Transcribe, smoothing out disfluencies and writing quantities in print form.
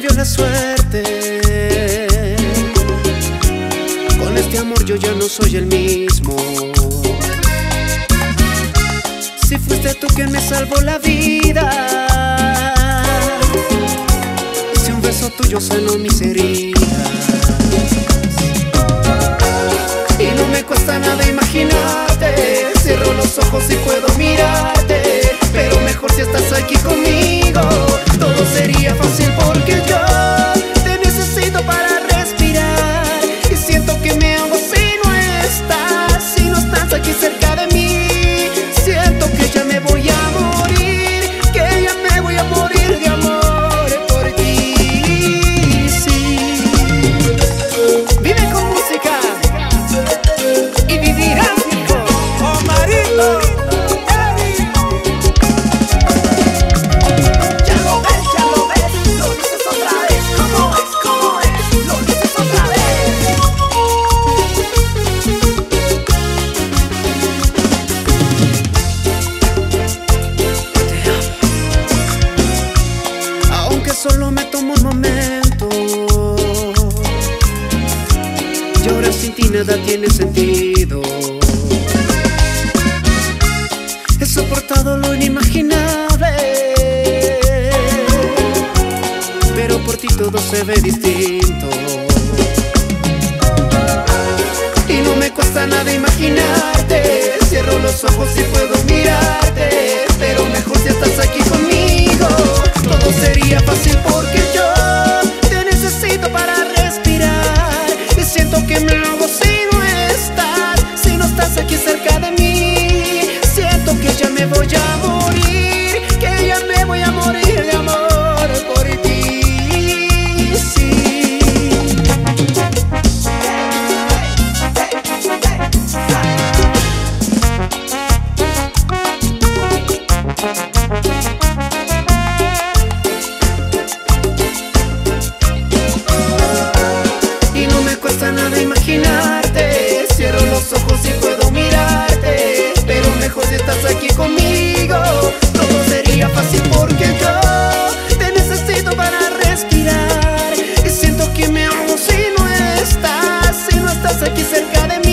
cambió la suerte. Con este amor yo ya no soy el mismo. Si fuiste tú quien me salvó la vida, si un beso tuyo sanó mis heridas. Y no me cuesta nada imaginarte, cierro los ojos y puedo mirarte. Pero mejor si estás aquí conmigo, todo sería fácil porque yo te necesito para respirar. Y siento que me ahogo si no estás aquí cerca de mí. Siento que ya me voy a morir, que ya me voy a morir de amor por ti. Sí, vive con música y vivirás, hijo. Oh, Marito. Solo me tomo un momento, llorar sin ti nada tiene sentido. He soportado lo inimaginable, pero por ti todo se ve distinto. Y no me cuesta nada imaginarte, cierro los ojos y puedo mirarte. Pero mejor si estás aquí conmigo, todo sería fácil porque yo te necesito para respirar. Y siento que me ahogo si no estás aquí cerca de mí. Siento que ya me voy a morir, que ya me voy a morir de amor por ti. Sí. Nada imaginarte, cierro los ojos y puedo mirarte. Pero mejor si estás aquí conmigo, todo sería fácil porque yo te necesito para respirar. Y siento que me ahogo si no estás aquí cerca de mí.